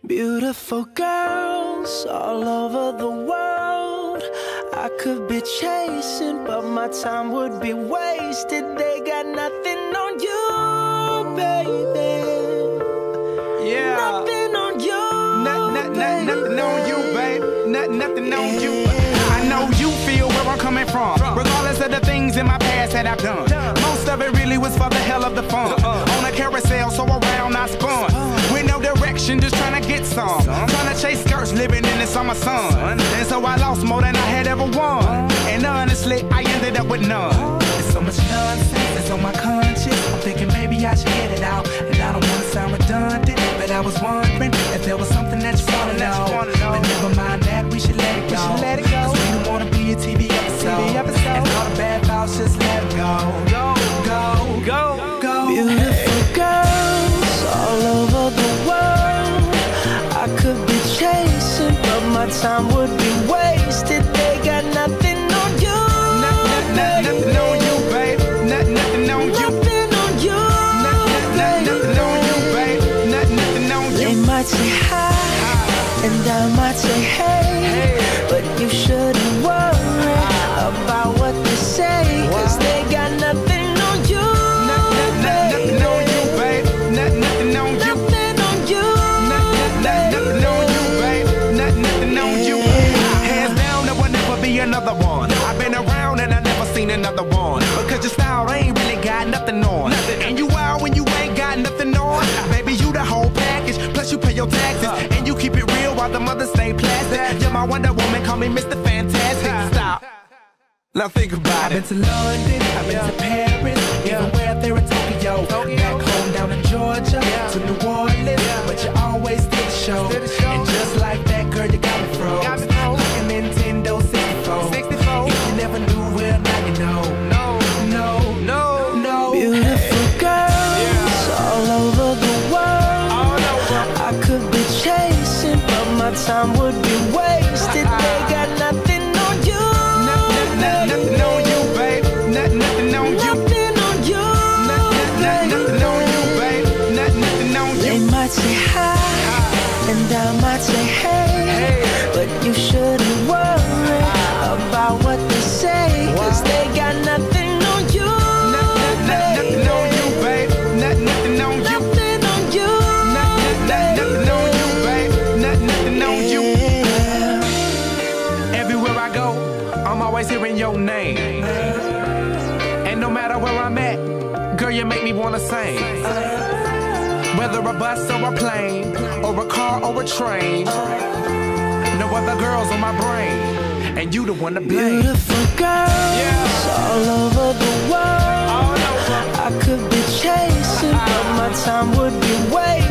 Beautiful girls all over the world I could be chasing, but my time would be wasted. They got nothing on you, baby. Yeah. Nothing on you, Nothing on you, babe. Nothing on you. I know you feel where I'm coming from, regardless of the things in my past that I've done. Most of it really was for the hell of the fun. On a carousel, so around I spun. With no direction, just trying to get some. Trying to chase skirts, living in the summer sun. And so I lost more than I had ever won. And honestly, I ended up with none. There's so much nonsense that's on my conscience. I'm thinking maybe I should get it out. And I don't want to sound redundant, but I was wondering if there was something that you wanna know. But never mind that, we should let it go. Cause we don't wanna be a TV episode. And all the bad thoughts, just let it go. Go. Beautiful girls all over the world I could be chasing, but my time would be wasted. They got nothing on you, Nothing on you, babe. Nothing on you. Nothing on you, Nothing on you, babe. Nothing on you. They might say hi, and I might say hey, but you shouldn't worry about what they say, cause they got nothing on you, Nothing on you, babe. Nothing on you. Nothing on you, Nothing on you, babe. Nothing on you. Hands down, there will never be another one. I've been around and I never seen another one. Because your style ain't really got nothing on. And you wild when you ain't got nothing on. Baby, you the whole package. Plus you pay your taxes. And you keep it real while the mothers stay plastic. You're my Wonder Woman, call me Mr. Fantastic. Stop. Now think about it. I've been to London, I've been to Paris, even where there in Tokyo. Back home down in Georgia, to New Orleans, but you always did the show. And just like that, girl, you got me froze. Like a Nintendo 64. If you never knew, well, now you know. No. beautiful girls all over the world I could be chasing, but my time would be wasted. They got nothing on you, Nothing on you, babe. Nothing on you. Nothing on you, Nothing on you, babe. Nothing on They you. might say hi, and I might say hey, but you shouldn't worry about what they say, cause they got nothing on you, Nothing on you, babe. Nothing on you. Nothing on you, Nothing on you, babe. Nothing on you. Everywhere I go, I'm always hearing your name. And no matter where I'm at, girl, you make me wanna sing. Whether a bus or a plane, or a car or a train, no other girls on my brain, and you the one to blame. Beautiful girls all over the world I could be chasing, but my time would be wasted.